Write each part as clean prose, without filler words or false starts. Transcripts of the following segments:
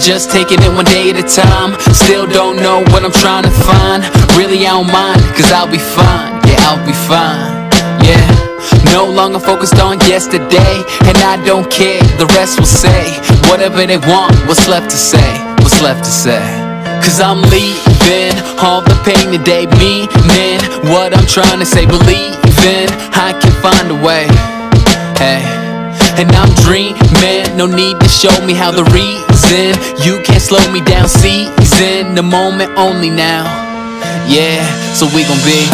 just taking it one day at a time. Still don't know what I'm trying to find. Really I don't mind, cause I'll be fine. Yeah, I'll be fine. Yeah, no longer focused on yesterday, and I don't care, the rest will say whatever they want. What's left to say? What's left to say? Cause I'm leaving all the pain today, meaning what I'm trying to say. Believing I can find a way. Hey, and I'm dreaming, no need to show me how. The reason you can't slow me down, seizing the moment only now. Yeah, so we gon' be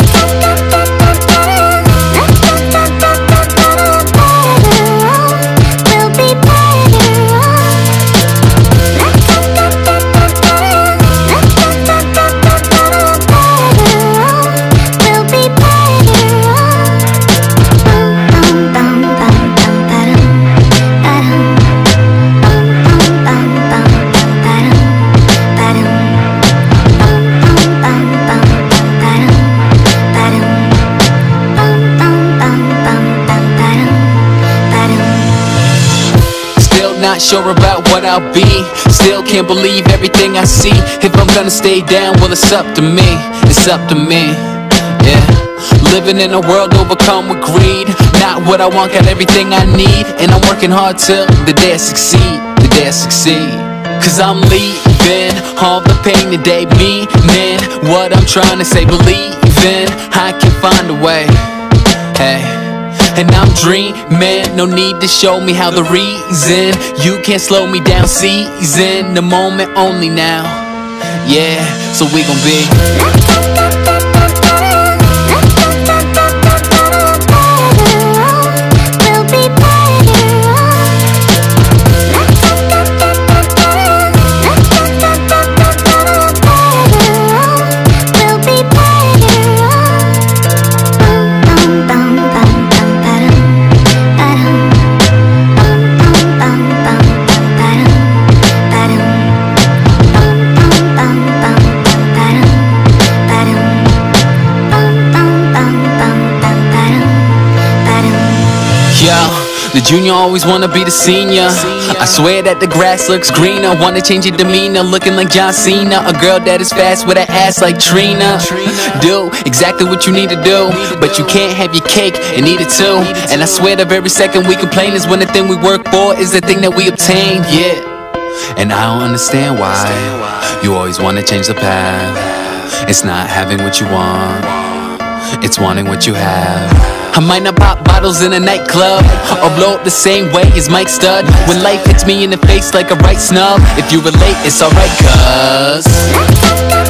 not sure about what I'll be. Still can't believe everything I see. If I'm gonna stay down, well it's up to me. It's up to me, yeah. Living in a world overcome with greed. Not what I want, got everything I need. And I'm working hard till the day I succeed. The day I succeed. Cause I'm leaving all the pain today, meaning what I'm trying to say. Believing I can find a way. Hey, and I'm dreaming, no need to show me how. The reason you can't slow me down, seizing the moment only now. Yeah, so we gon' be the junior always wanna be the senior. I swear that the grass looks greener. Wanna change your demeanor, looking like John Cena. A girl that is fast with an ass like Trina. Do exactly what you need to do, but you can't have your cake and eat it too. And I swear the very second we complain is when the thing we work for is the thing that we obtain. Yeah, and I don't understand why you always wanna change the path. It's not having what you want, it's wanting what you have. I might not pop bottles in a nightclub or blow up the same way as Mike Stud. When life hits me in the face like a right snub, if you relate, it's alright, cuz